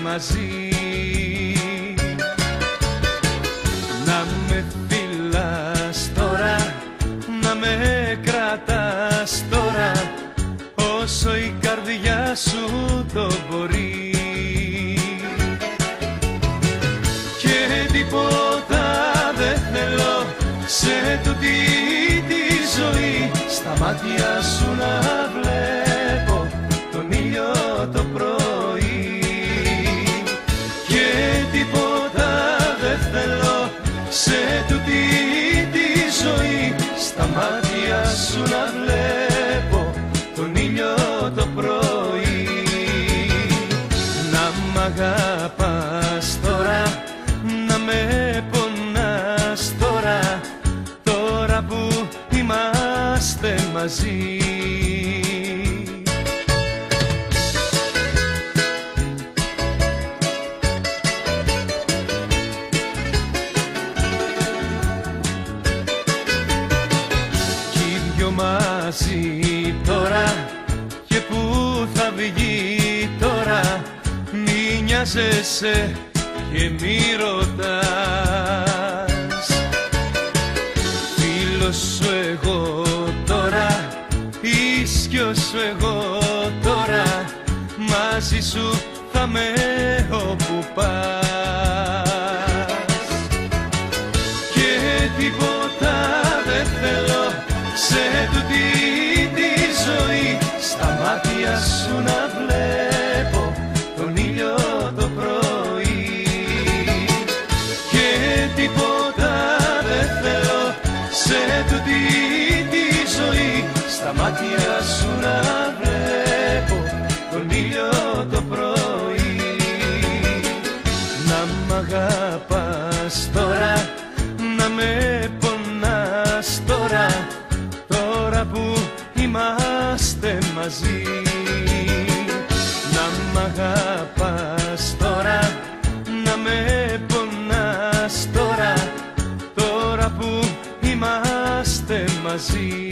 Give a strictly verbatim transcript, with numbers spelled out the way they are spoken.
μαζί. Να με φυλάς τώρα, να με κρατάς τώρα, όσο η καρδιά σου το μπορεί. Και τίποτα δεν θέλω σε τούτη τη ζωή, στα μάτια σου να βλέπω τον ήλιο το πρωί. Και τίποτα δεν θέλω σε τούτη τη ζωή, στα μάτια σου να βλέπω τον ήλιο το πρωί. Να μ' αγαπάς τώρα, να με πονάς τώρα, τώρα που είμαστε μαζί. Μαζί τώρα, και που θα βγει τώρα, μη νοιάζεσαι και μη ρωτάς. Φίλος σου εγώ τώρα, ίσιος σου εγώ τώρα, μαζί σου θα με όπου πας. Και τίποτα δεν θέλω σε τούτη τη ζωή, στα μάτια σου να βλέπω τον ήλιο το πρωί. Και τίποτα δεν θέλω σε τούτη τη ζωή, στα μάτια σου να βλέπω τον ήλιο το πρωί. Να μ' αγαπάς τώρα, να με πονάς τώρα, τώρα που είμαστε μαζί. Να μ' αγαπάς τώρα, να με πονάς τώρα, τώρα που είμαστε μαζί.